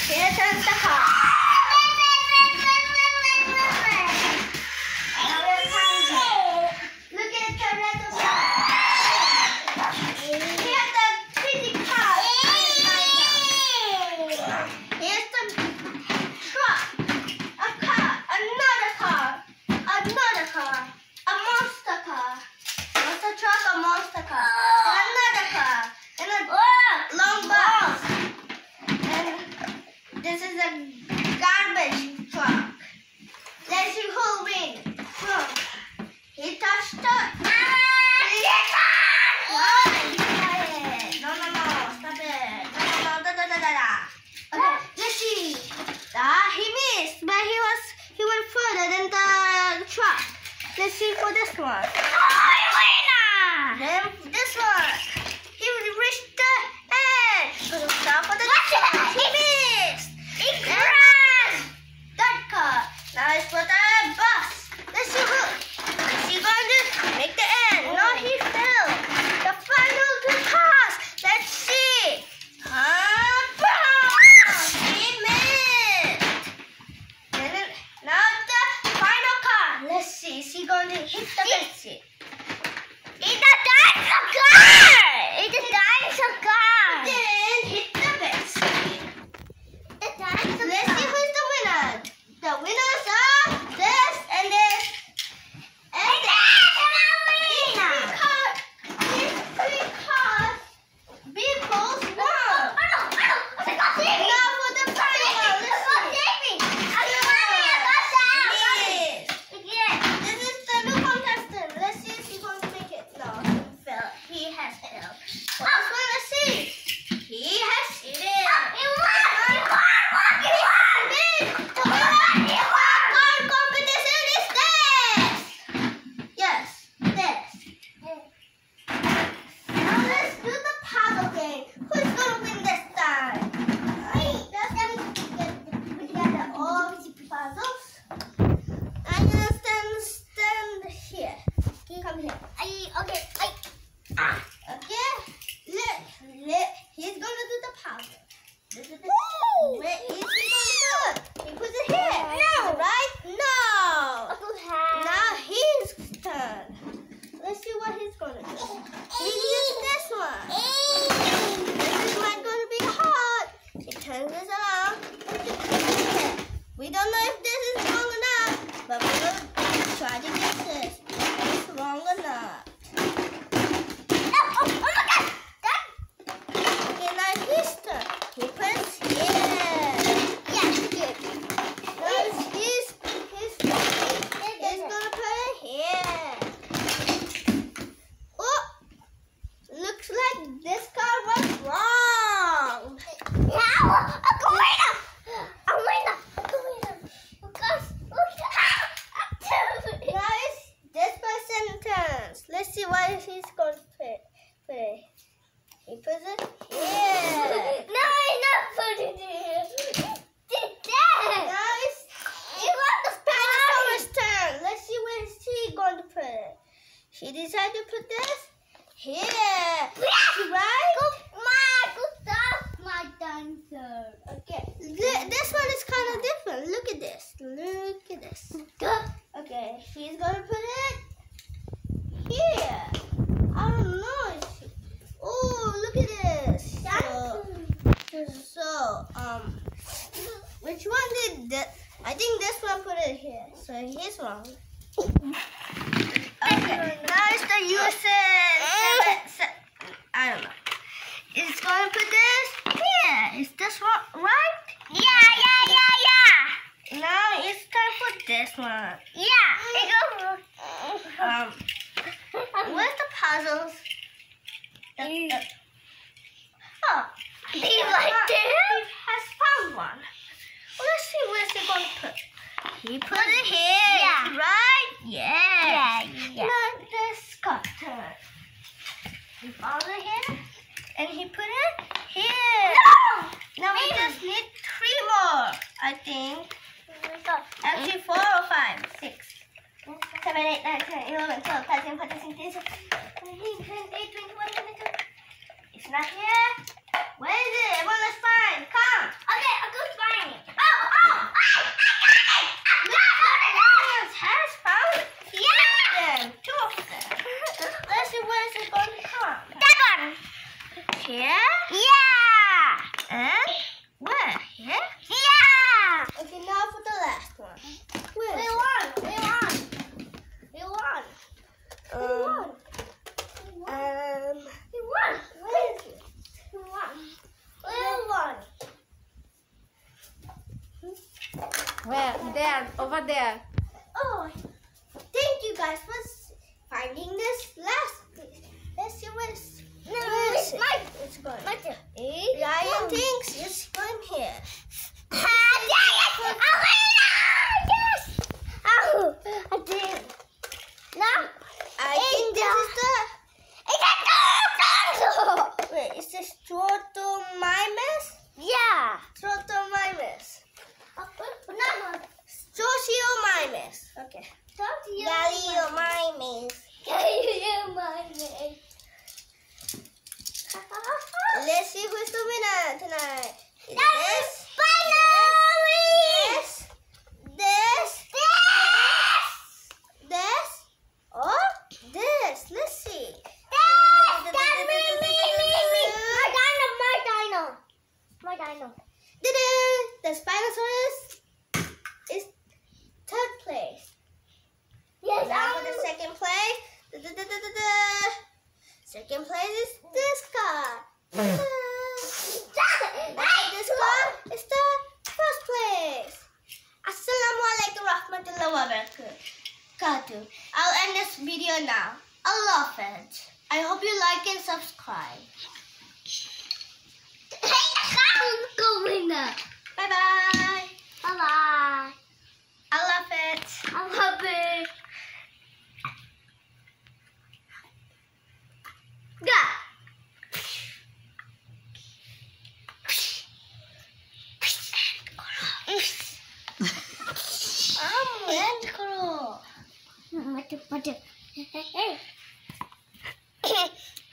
Here turns the car. Now we're counting. Look at the red car. Here's the pretty car. Here's the truck. A car. Another car. Another car. A monster car. Monster truck, a monster car. Another car. And a long bus. And this is a garbage truck. Let's see who wins. He touched it. No, stop it. No. Okay, let's see. He missed, but he went further than the truck. Let's see for this one. Then this one. He reached the edge. Stop for the truck. He missed. He crashed. That car. Now it's for the bus. Let's see who. Is he going to make the end? No, he fell. The final two cars. Let's see. He missed. And now the final car. Let's see. Is he going to hit the Betsy? It's a dinosaur car. It's a dinosaur car. Then hit the Betsy. Let's see who's the winner. The winners are this and this. And these three cars, vehicles won. Now for the final one, let's see. This is the new contestant. Let's see if he's going to make it. No, he failed. He has failed. Well, this one, let's see. He has it. He's gonna do the puzzle. He's gonna do. He puts it here. No. Right? No. Now his turn. Let's see what he's gonna do. He uses this one. This is not gonna be hard. He turns this around. We don't know if this is wrong or not, but we're gonna try to get this. It's wrong or not. He puts here. Yes, good. Now he's gonna put it here. Oh, looks like this car was wrong. Now, a winner. Now it's this person's turn. Let's see what he's going to put it. He puts it here. No, he's not putting it here. Now it's the dinosaur's turn. Let's see where he's going to put it. She decided to put this here. Right? Stop my dinosaur. Okay. This one is kind of different. Look at this. Okay, she's going to put it here. I don't know. Oh, look at this. So, which one did that? I think this one put it here. So he's wrong. Okay, now it's the USA. I don't know. It's going to put this here. Is this one right? Yeah. Now it's time for this one. Yeah. Where's the puzzles? He has found one. Let's see where's he going to put. He put it here, right? Yeah. Now this got turned. He found it here, and he put it here. No! Now we just need 3 more, I think. Actually 4 or 5, 6, 7, 8, 9, 10, 11, 12, 13, 14, 15, 16, 17, 18, 19, 20, 21, 22. It's not here. Where is it? Everyone, let's find. Come. Okay, I'll go find it. Oh! I got it! Look, has found it. Yeah. Two of them. Let's see where is it going to come. That one. Here? Yeah. And where? Here? Yeah. Okay, now for the last one. Where? We won. We won. We won. Where is it? We won. Where? There, over there. Oh, thank you guys for finding this last piece. Let's see where's it's going. Ryan thinks it's going here. Yes! Oh, I did. No. I think this is the... Wait, is this Strotomimus? Yeah. Strotomimus. Sociomimus. Okay. Galliomimus. Galliomimus. Let's see who's the winner tonight. Is this? This? Or this? Let's see. My dino. The Spinosaurus is third place. Yes. Now for the second place. Second place is this car. This car is the first place. Assalamualaikum warahmatullahi wabarakatuh. I'll end this video now. Allah Hafiz. I hope you like and subscribe. Bye bye. Bye bye. Allah Hafiz. Allah Hafiz. End करो.